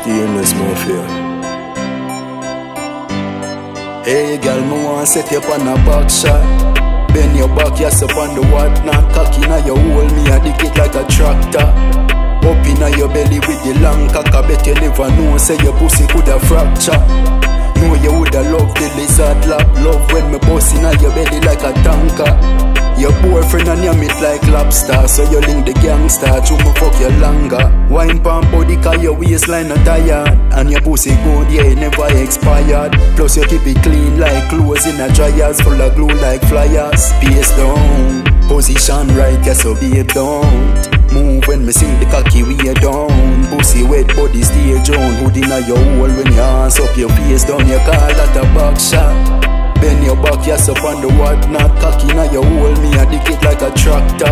Stillness Mafia. Hey girl, me want set you up on a back shot. Bend your back, yes up on the whatnot. Cocky now you hold me, I dig it like a tractor. Up inna your belly with the long cock. I bet you never know, say your pussy coulda fracture. Know you woulda love the lizard lap. Love when me bust inna your belly like a tanker. Your boyfriend and you meet like lobster, so you link the gangster, to me fuck you longer. Wine pan body cause your waistline not tired. And your pussy good, yeah, it never expired. Plus you keep it clean like clothes in a dryers, full of glue like flyers. Space down, position right, yes so babe don't move when me sing the cocky way down. Pussy wet body stay down. Hood inna your hole when your hands up your face down. You call that a back shot. Bend your back, yes up on the whatnot. Cocky inna your hole, me a dig it like a tractor.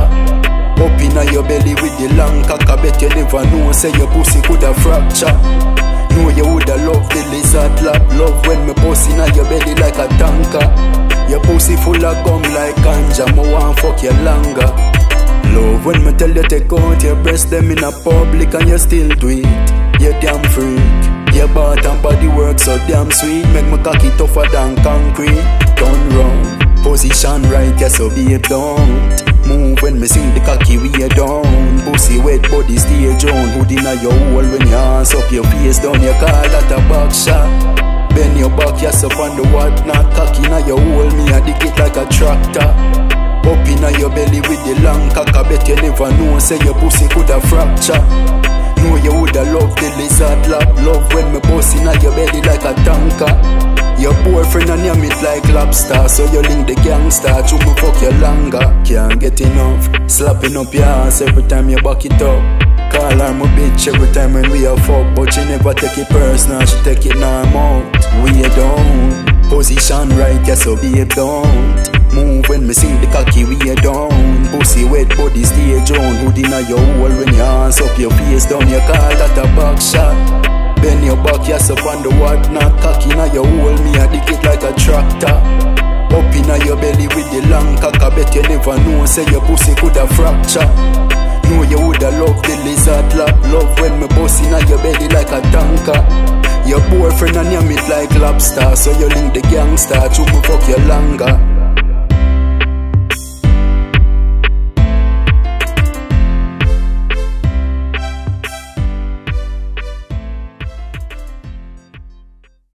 Up inna your belly with the long cock. I bet you never know, say your pussy coulda fracture. Know you woulda love the lizard lap. Love when me bust inna your belly like a tanker. Your pussy full of gum like ganja. Me want fuck you longer. Love when me tell you take out your breast them in a public and you still do it. You damn freak. Your butt and body work so damn sweet. Make me cocky tougher than concrete. Turn round, position right, yes so babe don't move when me sing the cocky way down. Pussy wet body stay down. Hood inna your hole when your hands up your face down. You call that a back shot. Bend your back, yes up on the whatnot. Cocky inna your hole, me a dig it like a tractor. Up inna your belly with the long cock. I bet you never know, say your pussy coulda fracture. Know you woulda love the lizard lap. Love when me bust inna your belly like a tanker. Your boyfriend and you meet like lobster, so you link the gangster, to me fuck you longer. Can't get enough, slapping up your ass every time you back it up. Call her my bitch every time when we a fuck, but she never take it personal, she take it normal. We down, position right, yes so babe don't move when me sing the cocky way down. Pussy wet body stay down. Hood inna your hole when your hands up your face down. You call that a back shot. Bend your back, yes up on the whatnot. Cocky inna your hole, me a dig it like a tractor. Up inna your belly with the long cock. I bet you never know, say your pussy coulda fracture. Know you woulda love the lizard lap. Love when me bust inna your belly like a tanker. Your boyfriend and you meet like lobster, so you link the gangster, to me fuck you longer.